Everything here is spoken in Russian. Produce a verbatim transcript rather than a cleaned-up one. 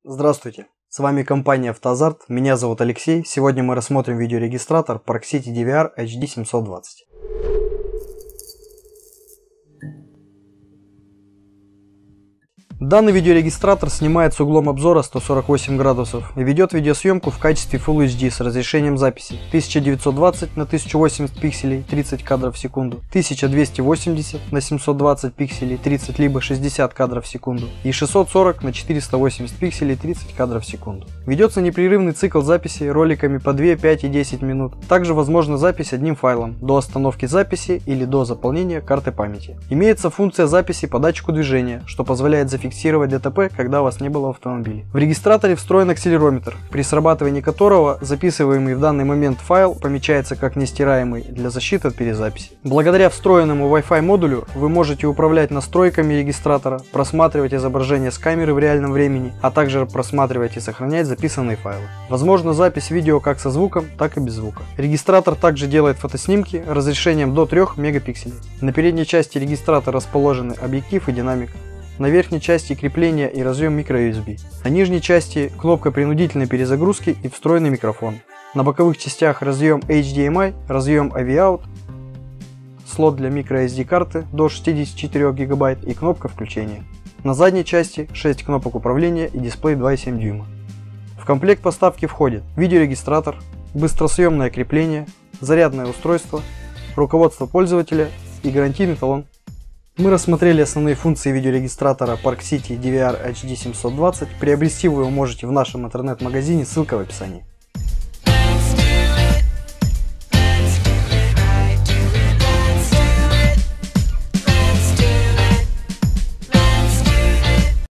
Здравствуйте, с вами компания Автоазарт, меня зовут Алексей. Сегодня мы рассмотрим видеорегистратор Park City ди ви ар эйч ди семьсот двадцать. Данный видеорегистратор снимает с углом обзора сто сорок восемь градусов и ведет видеосъемку в качестве Full эйч ди с разрешением записи тысяча девятьсот двадцать на тысячу восемьдесят пикселей тридцать кадров в секунду, тысяча двести восемьдесят на семьсот двадцать пикселей тридцать либо шестьдесят кадров в секунду и шестьсот сорок на четыреста восемьдесят пикселей тридцать кадров в секунду. Ведется непрерывный цикл записи роликами по две, пять и десять минут. Также возможна запись одним файлом до остановки записи или до заполнения карты памяти. Имеется функция записи по датчику движения, что позволяет зафиксировать фиксировать ДТП, когда вас не было в автомобиле. В регистраторе встроен акселерометр, при срабатывании которого записываемый в данный момент файл помечается как нестираемый для защиты от перезаписи. Благодаря встроенному Wi-Fi модулю вы можете управлять настройками регистратора, просматривать изображение с камеры в реальном времени, а также просматривать и сохранять записанные файлы. Возможна запись видео как со звуком, так и без звука. Регистратор также делает фотоснимки разрешением до трёх мегапикселей. На передней части регистратора расположены объектив и динамик. На верхней части крепления и разъем микро ю эс би. На нижней части кнопка принудительной перезагрузки и встроенный микрофон. На боковых частях разъем эйч ди эм ай, разъем эй ви аут, слот для микро эс ди карты до шестидесяти четырёх гигабайт и кнопка включения. На задней части шесть кнопок управления и дисплей два и семь дюйма. В комплект поставки входит видеорегистратор, быстросъемное крепление, зарядное устройство, руководство пользователя и гарантийный талон. Мы рассмотрели основные функции видеорегистратора Park City ди ви ар эйч ди семьсот двадцать. Приобрести вы его можете в нашем интернет-магазине, ссылка в описании.